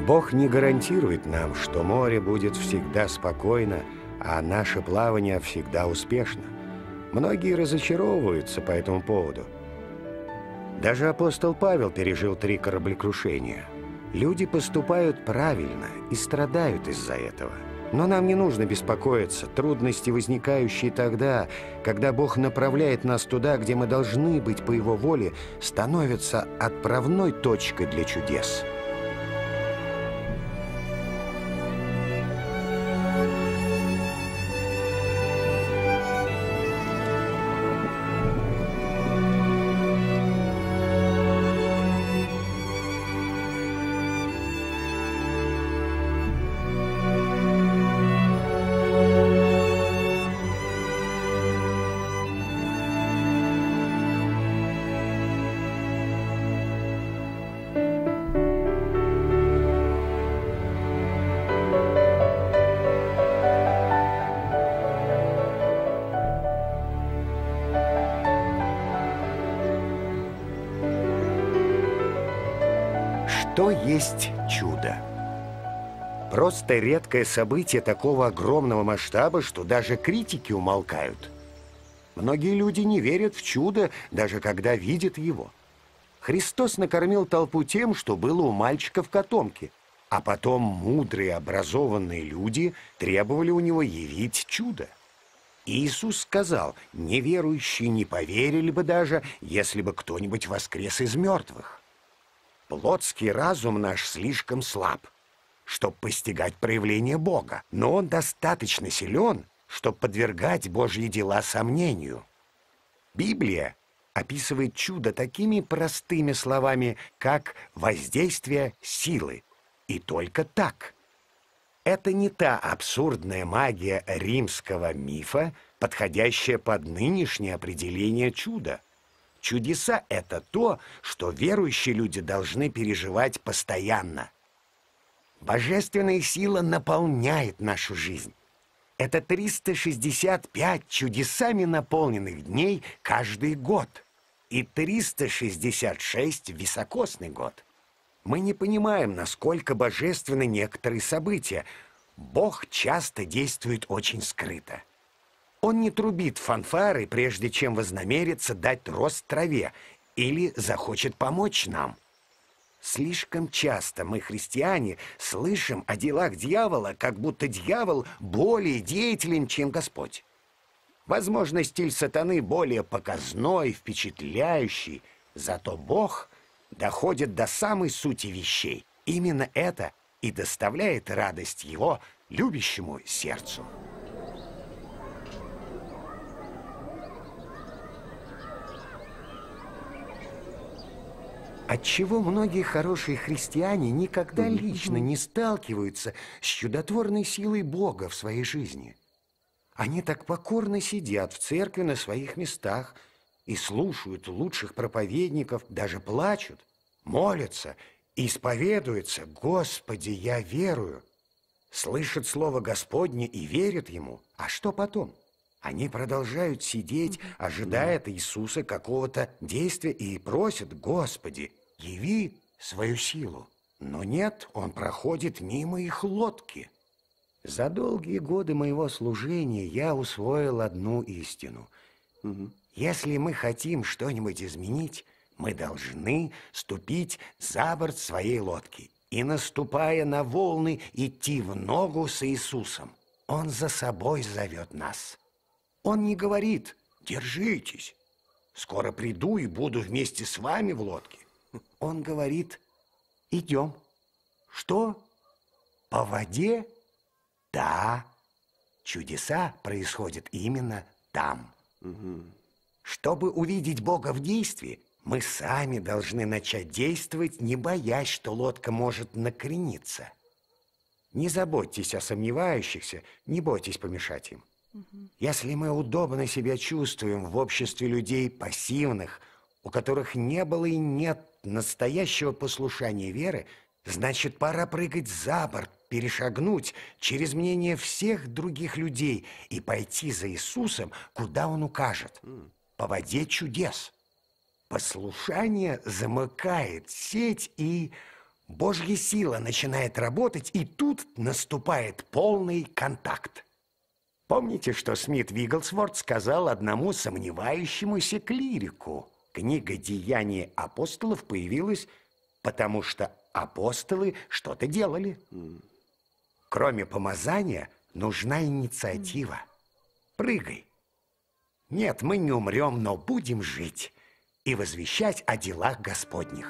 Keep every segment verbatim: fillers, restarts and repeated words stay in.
Бог не гарантирует нам, что море будет всегда спокойно, а наше плавание всегда успешно. Многие разочаровываются по этому поводу. Даже апостол Павел пережил три кораблекрушения. Люди поступают правильно и страдают из-за этого. Но нам не нужно беспокоиться. Трудности, возникающие тогда, когда Бог направляет нас туда, где мы должны быть по Его воле, становятся отправной точкой для чудес. Что есть чудо? Просто редкое событие такого огромного масштаба, что даже критики умолкают. Многие люди не верят в чудо, даже когда видят его. Христос накормил толпу тем, что было у мальчика в котомке, а потом мудрые, образованные люди требовали у него явить чудо. Иисус сказал, неверующие не поверили бы даже, если бы кто-нибудь воскрес из мертвых. Плотский разум наш слишком слаб, чтобы постигать проявление Бога, но он достаточно силен, чтобы подвергать Божьи дела сомнению. Библия описывает чудо такими простыми словами, как воздействие силы, и только так. Это не та абсурдная магия римского мифа, подходящая под нынешнее определение чуда. Чудеса — это то, что верующие люди должны переживать постоянно. Божественная сила наполняет нашу жизнь. Это триста шестьдесят пять чудесами наполненных дней каждый год и триста шестьдесят шесть високосный год. Мы не понимаем, насколько божественны некоторые события. Бог часто действует очень скрыто. Он не трубит фанфары, прежде чем вознамерится дать рост траве или захочет помочь нам. Слишком часто мы, христиане, слышим о делах дьявола, как будто дьявол более деятелен, чем Господь. Возможно, стиль сатаны более показной, впечатляющий, зато Бог доходит до самой сути вещей. Именно это и доставляет радость Его любящему сердцу. Отчего многие хорошие христиане никогда лично не сталкиваются с чудотворной силой Бога в своей жизни? Они так покорно сидят в церкви на своих местах и слушают лучших проповедников, даже плачут, молятся, исповедуются: «Господи, я верую», слышат слово Господне и верят Ему. А что потом? Они продолжают сидеть, ожидая от Иисуса какого-то действия и просят: «Господи, яви свою силу». Но нет, Он проходит мимо их лодки. За долгие годы моего служения я усвоил одну истину. Угу. Если мы хотим что-нибудь изменить, мы должны ступить за борт своей лодки и, наступая на волны, идти в ногу с Иисусом. Он за собой зовет нас. Он не говорит: «Держитесь, скоро приду и буду вместе с вами в лодке». Он говорит: «Идем». Что? По воде? Да. Чудеса происходят именно там. Угу. Чтобы увидеть Бога в действии, мы сами должны начать действовать, не боясь, что лодка может накрениться. Не заботьтесь о сомневающихся, не бойтесь помешать им. Если мы удобно себя чувствуем в обществе людей пассивных, у которых не было и нет настоящего послушания веры, значит, пора прыгать за борт, перешагнуть через мнение всех других людей и пойти за Иисусом, куда Он укажет. По воде чудес. Послушание замыкает сеть, и Божья сила начинает работать, и тут наступает полный контакт. Помните, что Смит Вигглсворт сказал одному сомневающемуся клирику? Книга «Деяния апостолов» появилась, потому что апостолы что-то делали. Кроме помазания, нужна инициатива. Прыгай. Нет, мы не умрем, но будем жить и возвещать о делах Господних.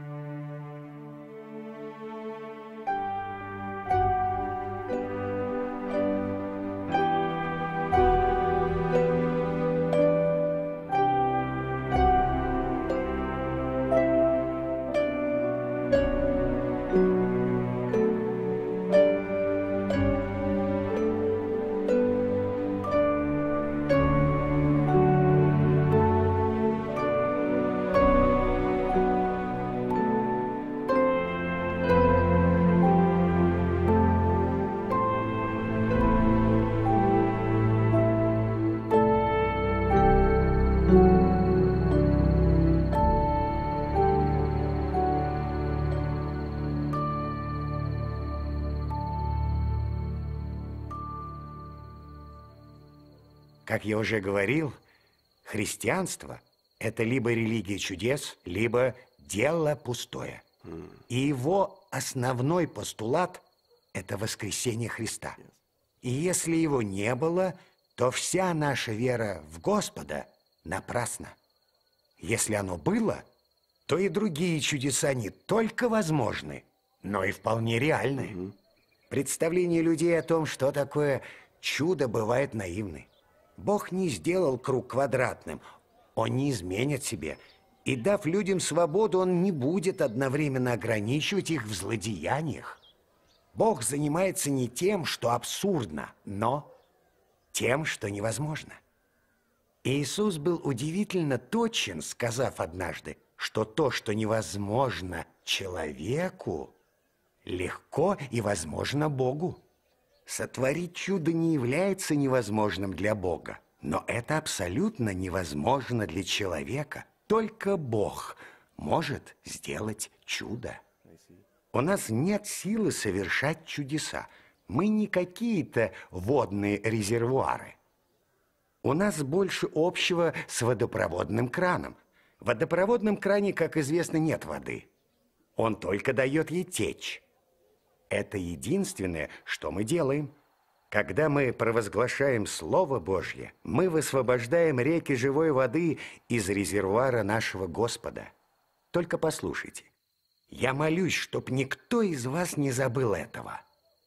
Как я уже говорил, христианство – это либо религия чудес, либо дело пустое. И его основной постулат – это воскресение Христа. И если его не было, то вся наша вера в Господа напрасна. Если оно было, то и другие чудеса не только возможны, но и вполне реальны. Угу. Представление людей о том, что такое чудо, бывает наивны. Бог не сделал круг квадратным, Он не изменит себе. И дав людям свободу, Он не будет одновременно ограничивать их в злодеяниях. Бог занимается не тем, что абсурдно, но тем, что невозможно. Иисус был удивительно точен, сказав однажды, что то, что невозможно человеку, легко и возможно Богу. Сотворить чудо не является невозможным для Бога, но это абсолютно невозможно для человека. Только Бог может сделать чудо. У нас нет силы совершать чудеса. Мы не какие-то водные резервуары. У нас больше общего с водопроводным краном. В водопроводном кране, как известно, нет воды. Он только дает ей течь. Это единственное, что мы делаем. Когда мы провозглашаем Слово Божье, мы высвобождаем реки живой воды из резервуара нашего Господа. Только послушайте, я молюсь, чтоб никто из вас не забыл этого.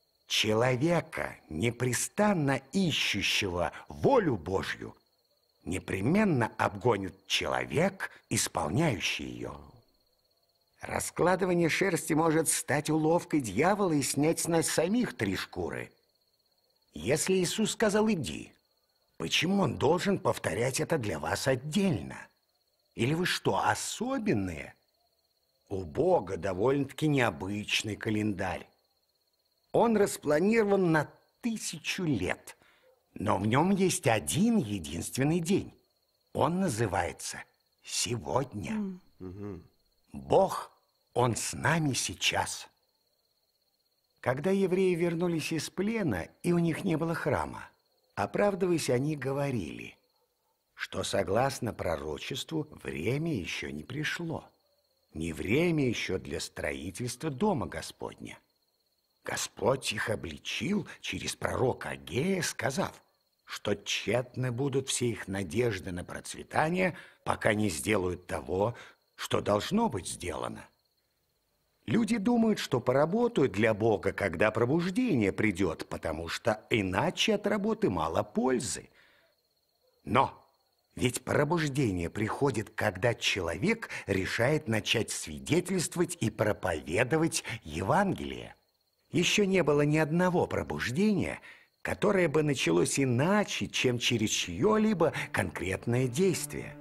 Человека, непрестанно ищущего волю Божью, непременно обгонит человек, исполняющий ее. Раскладывание шерсти может стать уловкой дьявола и снять с нас самих три шкуры. Если Иисус сказал «иди», почему Он должен повторять это для вас отдельно? Или вы что, особенные? У Бога довольно-таки необычный календарь. Он распланирован на тысячу лет, но в нем есть один единственный день. Он называется «сегодня». Mm. Бог, Он с нами сейчас. Когда евреи вернулись из плена, и у них не было храма, оправдываясь, они говорили, что, согласно пророчеству, время еще не пришло. Не время еще для строительства дома Господня. Господь их обличил через пророка Агея, сказав, что тщетны будут все их надежды на процветание, пока не сделают того, что должно быть сделано. Люди думают, что поработают для Бога, когда пробуждение придет, потому что иначе от работы мало пользы. Но ведь пробуждение приходит, когда человек решает начать свидетельствовать и проповедовать Евангелие. Еще не было ни одного пробуждения, которое бы началось иначе, чем через чье-либо конкретное действие.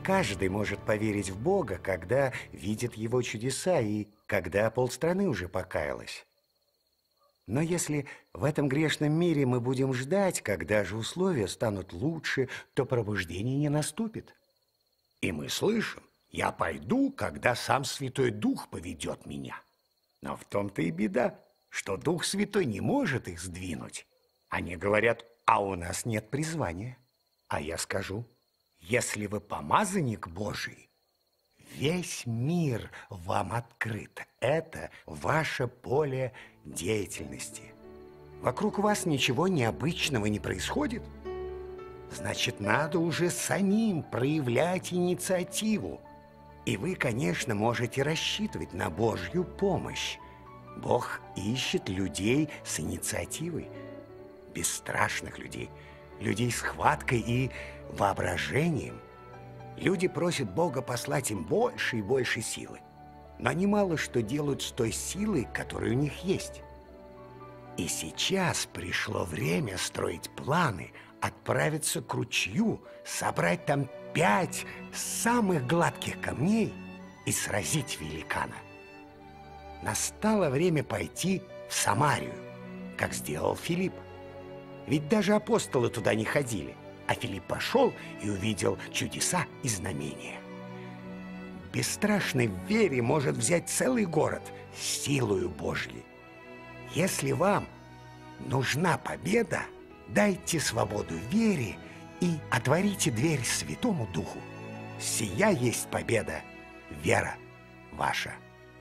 каждый может поверить в Бога, когда видит Его чудеса и когда полстраны уже покаялось. Но если в этом грешном мире мы будем ждать, когда же условия станут лучше, то пробуждение не наступит. И мы слышим: «Я пойду, когда сам Святой Дух поведет меня». Но в том-то и беда, что Дух Святой не может их сдвинуть. Они говорят: «А у нас нет призвания». А я скажу: если вы помазанник Божий, весь мир вам открыт. Это ваше поле деятельности. Вокруг вас ничего необычного не происходит. Значит, надо уже самим проявлять инициативу. И вы, конечно, можете рассчитывать на Божью помощь. Бог ищет людей с инициативой, бесстрашных людей, людей с хваткой и воображением. Люди просят Бога послать им больше и больше силы, но они мало что делают с той силой, которая у них есть. И сейчас пришло время строить планы, отправиться к ручью, собрать там пять самых гладких камней и сразить великана. Настало время пойти в Самарию, как сделал Филипп. Ведь даже апостолы туда не ходили, а Филипп пошел и увидел чудеса и знамения. Бесстрашный в вере может взять целый город силою Божьей. Если вам нужна победа, дайте свободу вере и отворите дверь Святому Духу. Сия есть победа, вера ваша.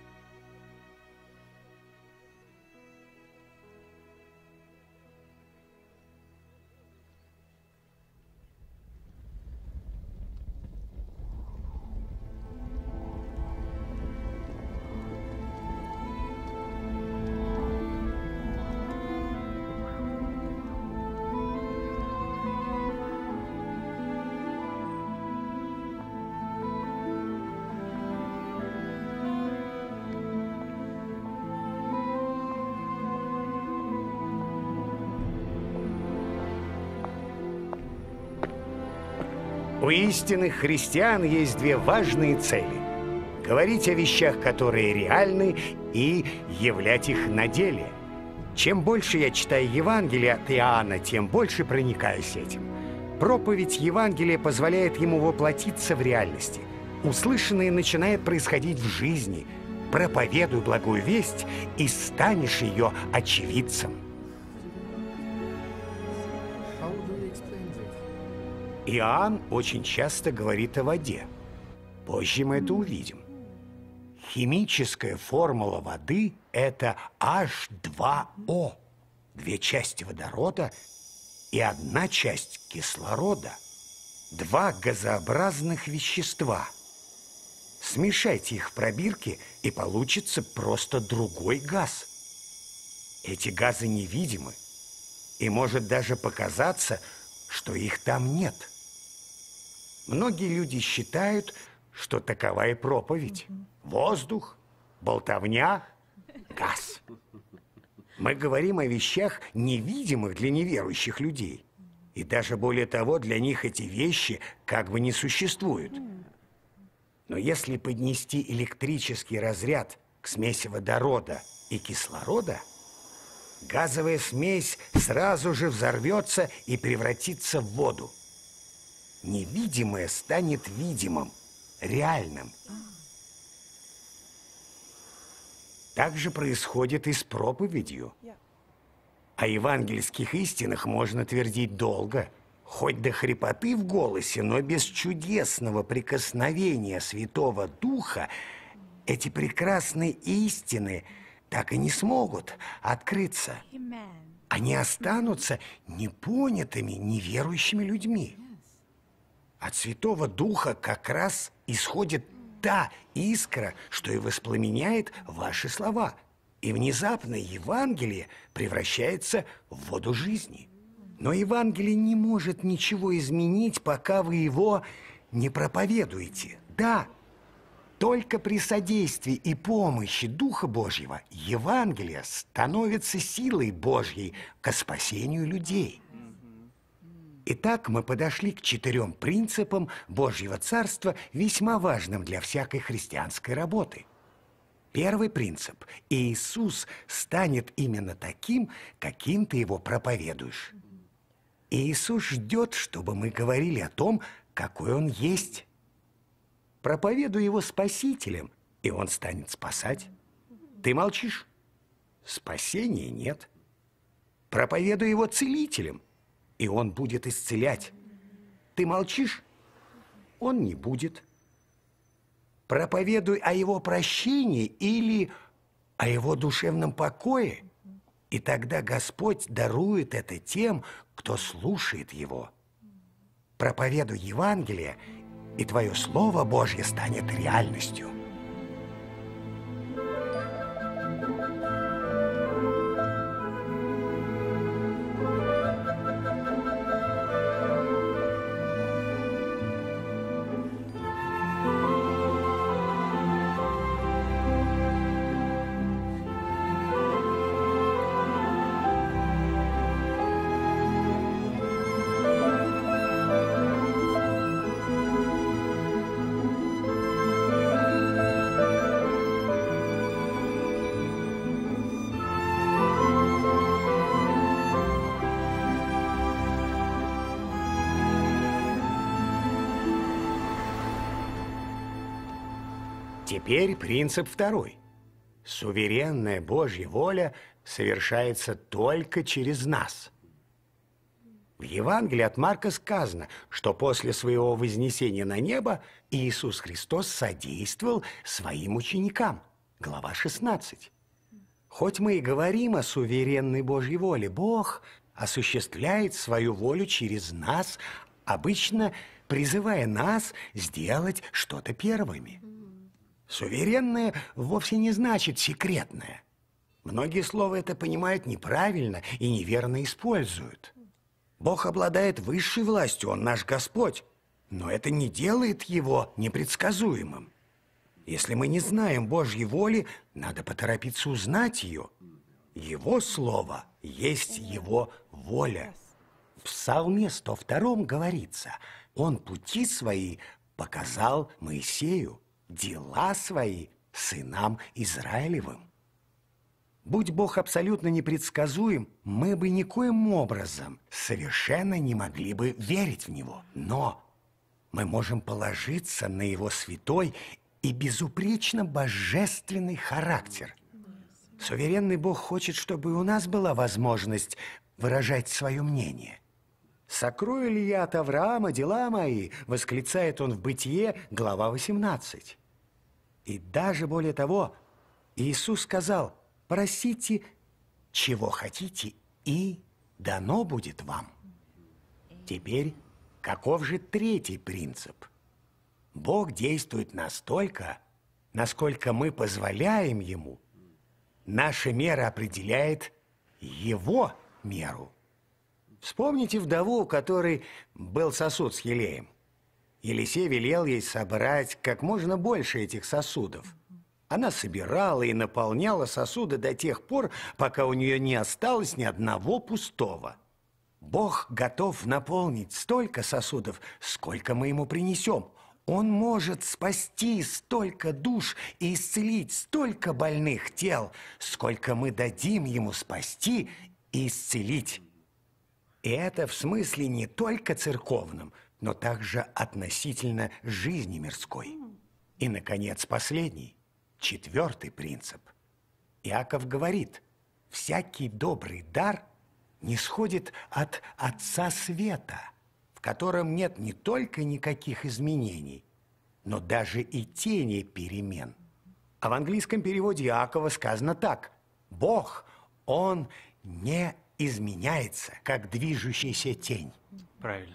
У истинных христиан есть две важные цели: говорить о вещах, которые реальны, и являть их на деле. Чем больше я читаю Евангелие от Иоанна, тем больше проникаюсь этим. Проповедь Евангелия позволяет ему воплотиться в реальности. Услышанное начинает происходить в жизни. Проповедуй благую весть, и станешь ее очевидцем. Иоанн очень часто говорит о воде. Позже мы это увидим. Химическая формула воды – это эйч два о. Две части водорода и одна часть кислорода. Два газообразных вещества. Смешайте их в пробирке, и получится просто другой газ. Эти газы невидимы, и может даже показаться, что их там нет. Многие люди считают, что такова и проповедь. Воздух, болтовня, газ. Мы говорим о вещах, невидимых для неверующих людей. И даже более того, для них эти вещи как бы не существуют. Но если поднести электрический разряд к смеси водорода и кислорода, газовая смесь сразу же взорвется и превратится в воду. Невидимое станет видимым, реальным. Так же происходит и с проповедью. О евангельских истинах можно твердить долго, хоть до хрипоты в голосе, но без чудесного прикосновения Святого Духа эти прекрасные истины так и не смогут открыться. Они останутся непонятыми, неверующими людьми. От Святого Духа как раз исходит та искра, что и воспламеняет ваши слова. И внезапно Евангелие превращается в воду жизни. Но Евангелие не может ничего изменить, пока вы его не проповедуете. Да, только при содействии и помощи Духа Божьего Евангелие становится силой Божьей ко спасению людей. Итак, мы подошли к четырем принципам Божьего Царства, весьма важным для всякой христианской работы. Первый принцип – Иисус станет именно таким, каким ты его проповедуешь. Иисус ждет, чтобы мы говорили о том, какой Он есть. Проповедуй Его Спасителем, и Он станет спасать. Ты молчишь? Спасения нет. Проповедуй Его Целителем, и Он будет исцелять. Ты молчишь? Он не будет. Проповедуй о Его прощении или о Его душевном покое, и тогда Господь дарует это тем, кто слушает Его. Проповедуй Евангелие, и твое Слово Божье станет реальностью. Теперь принцип второй. Суверенная Божья воля совершается только через нас. В Евангелии от Марка сказано, что после своего вознесения на небо Иисус Христос содействовал своим ученикам. Глава шестнадцать. Хоть мы и говорим о суверенной Божьей воле, Бог осуществляет свою волю через нас, обычно призывая нас сделать что-то первыми. Суверенное вовсе не значит секретное. Многие слова это понимают неправильно и неверно используют. Бог обладает высшей властью, Он наш Господь, но это не делает Его непредсказуемым. Если мы не знаем Божьей воли, надо поторопиться узнать ее. Его Слово есть Его воля. В Псалме сто втором говорится: Он пути свои показал Моисею, дела свои сынам Израилевым. Будь Бог абсолютно непредсказуем, мы бы никоим образом совершенно не могли бы верить в Него. Но мы можем положиться на Его святой и безупречно божественный характер. Суверенный Бог хочет, чтобы у нас была возможность выражать свое мнение. «Сокрою ли я от Авраама дела мои?» – восклицает он в Бытие, глава восемнадцать. И даже более того, Иисус сказал: «Просите, чего хотите, и дано будет вам». Теперь, каков же третий принцип? Бог действует настолько, насколько мы позволяем Ему. Наша мера определяет Его меру. Вспомните вдову, у которой был сосуд с елеем. Елисей велел ей собрать как можно больше этих сосудов. Она собирала и наполняла сосуды до тех пор, пока у нее не осталось ни одного пустого. Бог готов наполнить столько сосудов, сколько мы Ему принесем. Он может спасти столько душ и исцелить столько больных тел, сколько мы дадим Ему спасти и исцелить. И это в смысле не только церковном, но также относительно жизни мирской. И, наконец, последний, четвертый принцип. Иаков говорит: всякий добрый дар нисходит от Отца Света, в котором нет не только никаких изменений, но даже и тени перемен. А в английском переводе Иакова сказано так: Бог, Он не изменяется, как движущаяся тень. Правильно.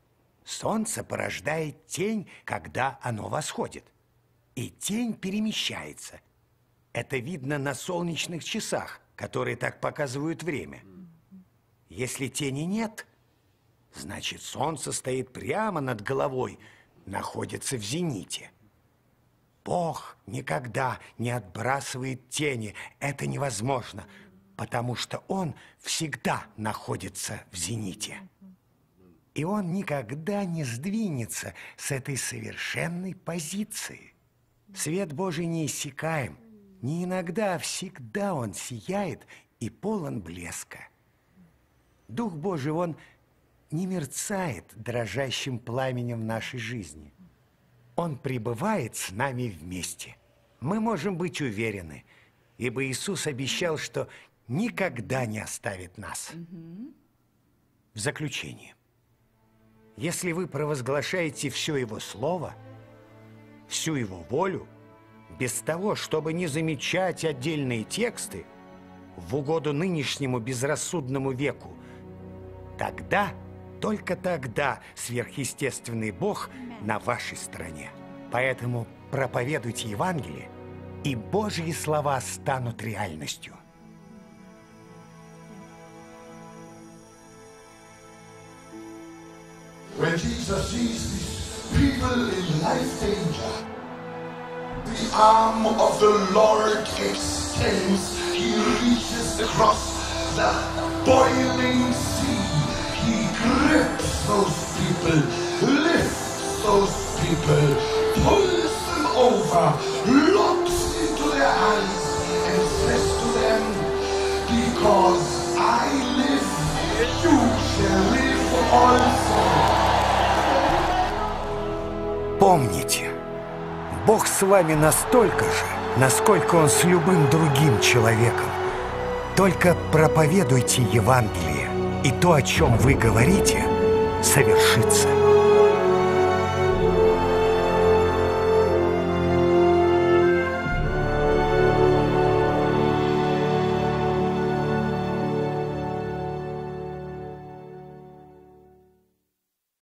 Солнце порождает тень, когда оно восходит. И тень перемещается. Это видно на солнечных часах, которые так показывают время. Если тени нет, значит, солнце стоит прямо над головой, находится в зените. Бог никогда не отбрасывает тени. Это невозможно, потому что Он всегда находится в зените. И он никогда не сдвинется с этой совершенной позиции. Свет Божий неиссякаем. Не иногда, а всегда он сияет и полон блеска. Дух Божий, он не мерцает дрожащим пламенем в нашей жизни. Он пребывает с нами вместе. Мы можем быть уверены, ибо Иисус обещал, что никогда не оставит нас. В заключение. Если вы провозглашаете все Его Слово, всю Его волю, без того, чтобы не замечать отдельные тексты, в угоду нынешнему безрассудному веку, тогда, только тогда сверхъестественный Бог на вашей стороне. Поэтому проповедуйте Евангелие, и Божьи слова станут реальностью. When Jesus sees these people in life danger, the arm of the Lord extends. He reaches across the boiling sea. He grips those people, lifts those people, pulls them over, looks into their eyes, and says to them, because I live, you shall live also. Помните, Бог с вами настолько же, насколько Он с любым другим человеком. Только проповедуйте Евангелие, и то, о чем вы говорите, совершится.